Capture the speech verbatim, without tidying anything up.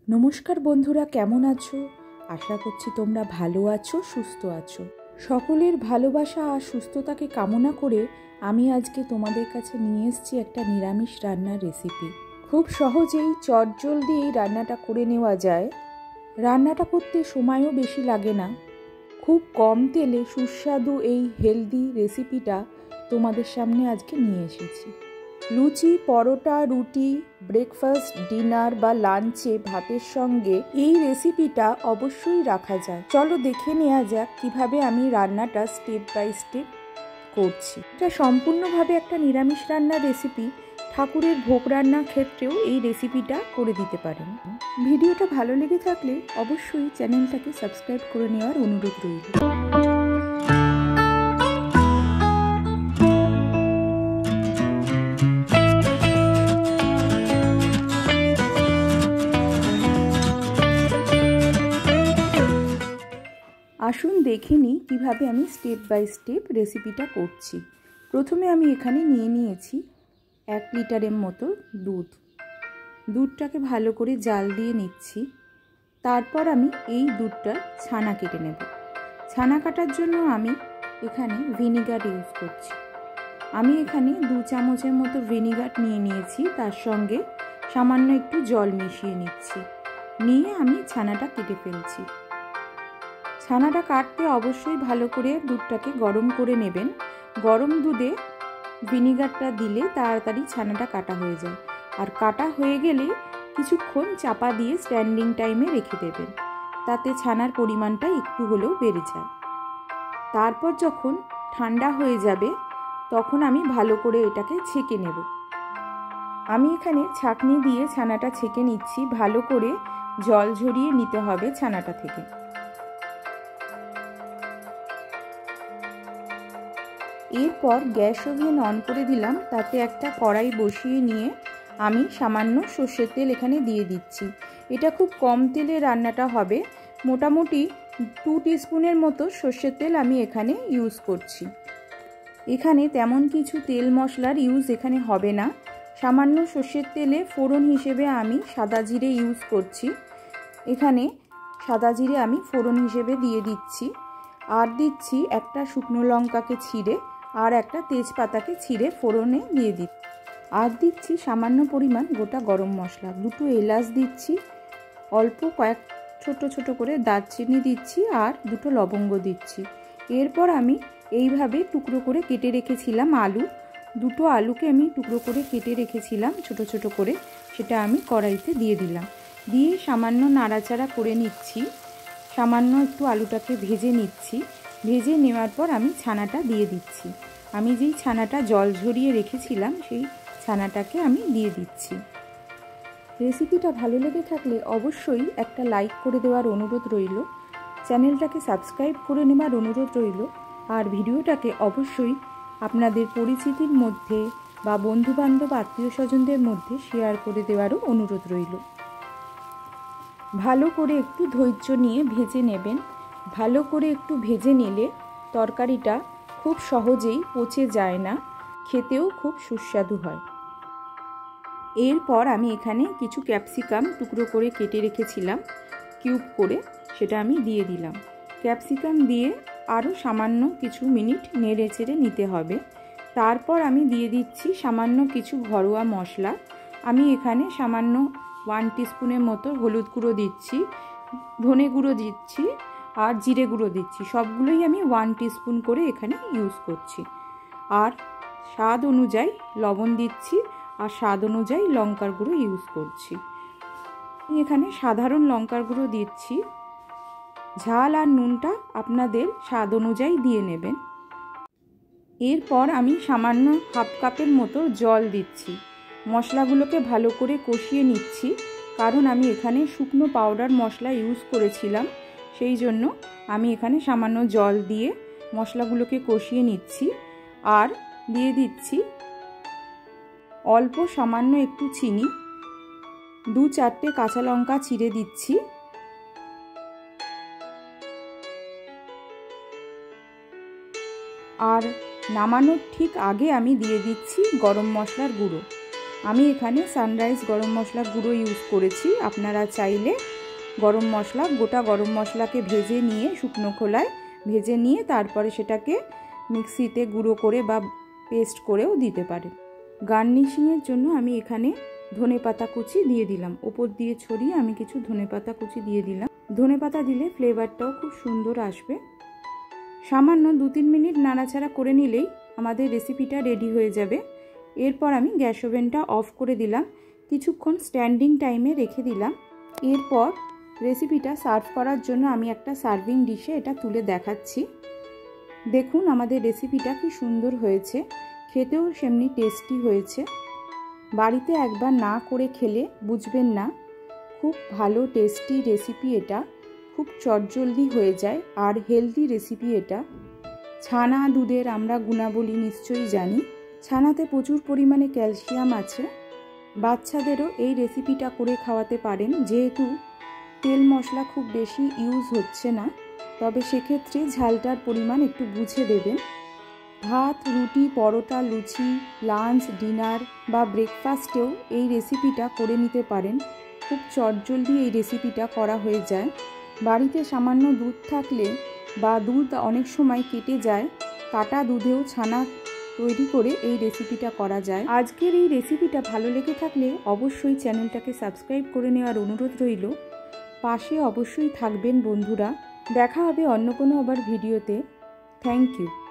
নমস্কার বন্ধুরা, কেমন আছো? আশা করছি তোমরা ভালো আছো, সুস্থ আছো। সকলের ভালোবাসা আর সুস্থতাকে কামনা করে আমি আজকে তোমাদের কাছে নিয়ে এসেছি একটা নিরামিষ রান্নার রেসিপি। খুব সহজেই চটজলদি এই রান্নাটা করে নেওয়া যায়। রান্নাটা করতে সময়ও বেশি লাগে না। খুব কম তেলে সুস্বাদু এই হেলদি রেসিপিটা তোমাদের সামনে আজকে নিয়ে এসেছি। লুচি, পরোটা, রুটি, ব্রেকফাস্ট, ডিনার বা লাঞ্চে ভাতের সঙ্গে এই রেসিপিটা অবশ্যই রাখা যায়। চলো দেখে নেওয়া যাক কিভাবে আমি রান্নাটা স্টেপ বাই স্টেপ করছি। এটা সম্পূর্ণভাবে একটা নিরামিষ রান্নার রেসিপি। ঠাকুরের ভোগ রান্নার ক্ষেত্রেও এই রেসিপিটা করে দিতে পারেন। ভিডিওটা ভালো লেগে থাকলে অবশ্যই চ্যানেলটাকে সাবস্ক্রাইব করে নেওয়ার অনুরোধ রইল। আসুন দেখে নিই কীভাবে আমি স্টেপ বাই স্টেপ রেসিপিটা করছি। প্রথমে আমি এখানে নিয়ে নিয়েছি এক লিটারের মতো দুধ। দুধটাকে ভালো করে জাল দিয়ে নিচ্ছি। তারপর আমি এই দুধটা ছানা কেটে নেব। ছানা কাটার জন্য আমি এখানে ভিনিগার ইউজ করছি। আমি এখানে দু চামচের মতো ভিনিগার নিয়ে নিয়েছি, তার সঙ্গে সামান্য একটু জল মিশিয়ে নিচ্ছি। নিয়ে আমি ছানাটা কেটে ফেলছি। ছানাটা কাটতে অবশ্যই ভালো করে দুধটাকে গরম করে নেবেন। গরম দুধে ভিনিগারটা দিলে তাড়াতাড়ি ছানাটা কাটা হয়ে যায়। আর কাটা হয়ে গেলে কিছুক্ষণ চাপা দিয়ে স্ট্যান্ডিং টাইমে রেখে দেবেন, তাতে ছানার পরিমাণটা একটু হলেও বেড়ে যায়। তারপর যখন ঠান্ডা হয়ে যাবে তখন আমি ভালো করে এটাকে ছেঁকে নেব। আমি এখানে ছাঁকনি দিয়ে ছানাটা ছেঁকে নিচ্ছি। ভালো করে জল ঝরিয়ে নিতে হবে ছানাটা থেকে। এরপর গ্যাস ওভেন অন করে দিলাম। তাতে একটা কড়াই বসিয়ে নিয়ে আমি সামান্য সর্ষের তেল এখানে দিয়ে দিচ্ছি। এটা খুব কম তেলে রান্নাটা হবে। মোটামুটি টু টিস্পুনের মতো সর্ষের তেল আমি এখানে ইউজ করছি। এখানে তেমন কিছু তেল মশলার ইউজ এখানে হবে না। সামান্য সর্ষের তেলে ফোড়ন হিসেবে আমি সাদা জিরে ইউজ করছি। এখানে সাদা জিরে আমি ফোড়ন হিসেবে দিয়ে দিচ্ছি। আর দিচ্ছি একটা শুকনো লঙ্কাকে ছিঁড়ে, আর একটা তেজপাতাকে ছিঁড়ে ফোড়নে দিয়ে দিচ্ছি। আর দিচ্ছি সামান্য পরিমাণ গোটা গরম মশলা, দুটো এলাচ দিচ্ছি, অল্প কয়েক ছোট ছোট করে দারচিনি দিচ্ছি, আর দুটো লবঙ্গ দিচ্ছি। এরপর আমি এইভাবে টুকরো করে কেটে রেখেছিলাম আলু, দুটো আলুকে আমি টুকরো করে কেটে রেখেছিলাম ছোট ছোট করে, সেটা আমি কড়াইতে দিয়ে দিলাম। দিয়ে সামান্য নাড়াচাড়া করে নিচ্ছি। সামান্য একটু আলুটাকে ভেজে নিচ্ছি। ভেজে নেওয়ার পর আমি ছানাটা দিয়ে দিচ্ছি। আমি যেই ছানাটা জল ঝরিয়ে রেখেছিলাম সেই ছানাটাকে আমি দিয়ে দিচ্ছি। রেসিপিটা ভালো লেগে থাকলে অবশ্যই একটা লাইক করে দেওয়ার অনুরোধ রইল। চ্যানেলটাকে সাবস্ক্রাইব করে নেওয়ার অনুরোধ রইল। আর ভিডিওটাকে অবশ্যই আপনাদের পরিচিতির মধ্যে বা বন্ধুবান্ধব আত্মীয় স্বজনদের মধ্যে শেয়ার করে দেওয়ারও অনুরোধ রইল। ভালো করে একটু ধৈর্য নিয়ে ভেজে নেবেন। ভালো করে একটু ভেজে নিলে তরকারিটা খুব সহজেই পচে যায় না, খেতেও খুব সুস্বাদু হয়। এরপর আমি এখানে কিছু ক্যাপসিকাম টুকরো করে কেটে রেখেছিলাম কিউব করে, সেটা আমি দিয়ে দিলাম। ক্যাপসিকাম দিয়ে আরও সামান্য কিছু মিনিট নেড়ে চেড়ে নিতে হবে। তারপর আমি দিয়ে দিচ্ছি সামান্য কিছু ঘরোয়া মশলা। আমি এখানে সামান্য ওয়ান টিস্পুনের মতো হলুদ গুঁড়ো দিচ্ছি, ধনে গুঁড়ো দিচ্ছি, আর জিরে গুঁড়ো দিচ্ছি। সবগুলোই আমি ওয়ান টিস্পুন করে এখানে ইউজ করছি। আর স্বাদ অনুযায়ী লবণ দিচ্ছি, আর স্বাদ অনুযায়ী লঙ্কার গুঁড়ো ইউজ করছি। আমি এখানে সাধারণ লঙ্কার গুঁড়ো দিচ্ছি। ঝাল আর নুনটা আপনাদের স্বাদ অনুযায়ী দিয়ে নেবেন। এরপর আমি সামান্য হাফ কাপের মতো জল দিচ্ছি। মশলাগুলোকে ভালো করে কষিয়ে নিচ্ছি, কারণ আমি এখানে শুকনো পাউডার মশলা ইউজ করেছিলাম, সেই জন্য আমি এখানে সামান্য জল দিয়ে মশলাগুলোকে কষিয়ে নিচ্ছি। আর দিয়ে দিচ্ছি অল্প সামান্য একটু চিনি, দু চারটে কাঁচা লঙ্কা চিড়ে দিচ্ছি, আর নামানোর ঠিক আগে আমি দিয়ে দিচ্ছি গরম মশলার গুঁড়ো। আমি এখানে সানরাইজ গরম মশলা গুঁড়ো ইউজ করেছি। আপনারা চাইলে গরম মশলা গোটা গরম মশলাকে ভেজে নিয়ে শুকনো খোলায় ভেজে নিয়ে তারপরে সেটাকে মিক্সিতে গুঁড়ো করে বা পেস্ট করেও দিতে পারেন। গার্নিশিংয়ের জন্য আমি এখানে ধনেপাতা কুচি দিয়ে দিলাম, ওপর দিয়ে ছড়িয়ে আমি কিছু ধনেপাতা কুচি দিয়ে দিলাম। ধনেপাতা দিলে ফ্লেভারটাও খুব সুন্দর আসবে। সামান্য দু তিন মিনিট নাড়াচাড়া করে নিলেই আমাদের রেসিপিটা রেডি হয়ে যাবে। এরপর আমি গ্যাস ওভেনটা অফ করে দিলাম, কিছুক্ষণ স্ট্যান্ডিং টাইমে রেখে দিলাম। এরপর রেসিপিটা সার্ভ করার জন্য আমি একটা সার্ভিং ডিশে এটা তুলে দেখাচ্ছি। দেখুন আমাদের রেসিপিটা কি সুন্দর হয়েছে, খেতেও সেমনি টেস্টি হয়েছে। বাড়িতে একবার না করে খেলে বুঝবেন না, খুব ভালো টেস্টি রেসিপি এটা, খুব চটজলদি হয়ে যায় আর হেলদি রেসিপি এটা। ছানা দুধের আমরা গুণাবলী নিশ্চয়ই জানি, ছানাতে প্রচুর পরিমাণে ক্যালসিয়াম আছে। বাচ্চাদেরও এই রেসিপিটা করে খাওয়াতে পারেন, যেহেতু তেল মশলা খুব বেশি ইউজ হচ্ছে না, তবে সেক্ষেত্রে ঝালটার পরিমাণ একটু বুঝে দেবেন। ভাত, রুটি, পরোটা, লুচি, লাঞ্চ, ডিনার বা ব্রেকফাস্টেও এই রেসিপিটা করে নিতে পারেন। খুব চটজলদি এই রেসিপিটা করা হয়ে যায়। বাড়িতে সামান্য দুধ থাকলে বা দুধ অনেক সময় কেটে যায়, কাটা দুধেও ছানা তৈরি করে এই রেসিপিটা করা যায়। আজকের এই রেসিপিটা ভালো লেগে থাকলে অবশ্যই চ্যানেলটাকে সাবস্ক্রাইব করে নেওয়ার অনুরোধ রইল। পাশে অবশ্যই থাকবেন বন্ধুরা। দেখা হবে অন্য কোনো আবার ভিডিওতে। Thank you.